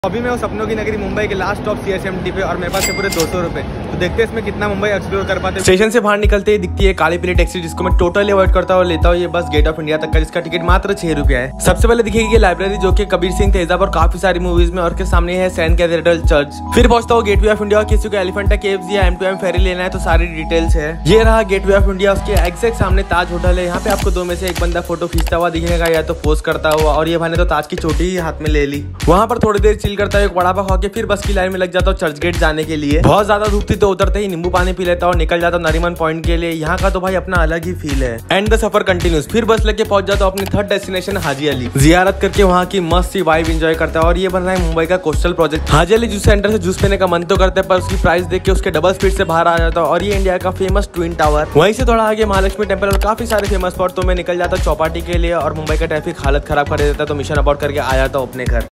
अभी मैं हूँ सपनों की नगरी मुंबई के लास्ट स्टॉप CSMT पे और मेरे पास है पूरे 200 रुपए। तो देखते हैं इसमें कितना मुंबई एक्सप्लोर कर पाते हैं। स्टेशन से बाहर निकलते ही दिखती है काली पीली टैक्सी, जिसको मैं टोटली अवॉइड करता हूँ। लेता हूँ ये बस गेट ऑफ इंडिया तक का, जिसका टिकट मात्र 6 रुपया है। सबसे पहले दिखेगी लाइब्रेरी, जो कि कबीर सिंह तेजाब और काफी सारी मूवीज में, और के सामने है सेंट कैथेड्रल चर्च। फिर पहुंचता हूँ गेटवे ऑफ इंडिया। किसी को एलिफेंटा केव्स या M2M फेरी लेना है तो सारी डिटेल्स है। ये रहा गेटवे ऑफ इंडिया। उसके एग्जैक्ट सामने ताज होटल है। यहाँ पे आपको दो में से एक बंदा फोटो खींचता हुआ दिखेगा, या तो पोस्ट करता हुआ, और ये भाई ने तो ताज की चोटी ही हाथ में ले ली। वहां पर थोड़ी देर चिल करता है, एक वड़ा पाव खा के फिर बस की लाइन में लग जाता हूँ चर्च गेट जाने के लिए। बहुत ज्यादा धूप थी तो उतरते ही नींबू पानी पी लेता हूँ, निकल जाता हूँ नरीमन पॉइंट के लिए। यहाँ का तो भाई अपना अलग ही फील है। एंड द सफर कंटिन्यूज। फिर बस लेके पहुंच जाता हूँ अपनी थर्ड डेस्टिनेशन हाजी अली। जियारत करके वहाँ की मस्त सी वाइब एंजॉय करता है। और ये बन रहा है मुंबई का coastal project. Haji Ali juice centre से जूस पीने का मन तो करता है, पर उसकी प्राइस देख के उसके डबल स्पीड से बाहर आ जाता है। और ये इंडिया का फेमस ट्विन टावर। वहीं से थोड़ा आगे महालक्ष्मी टेम्पल और काफी सारे फेमस स्पॉट। तो मैं निकल जाता हूँ चौपाटी के लिए, और मुंबई का ट्रैफिक हालत खराब कर देता है, तो मिशन अबॉर्ट करके आ जाता हूँ अपने घर।